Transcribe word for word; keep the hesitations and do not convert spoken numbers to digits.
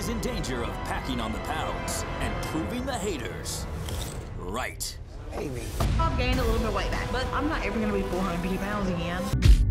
is in danger of packing on the pounds and proving the haters right. Baby. I've gained a little bit of weight back, but I'm not ever gonna be four hundred fifty pounds again.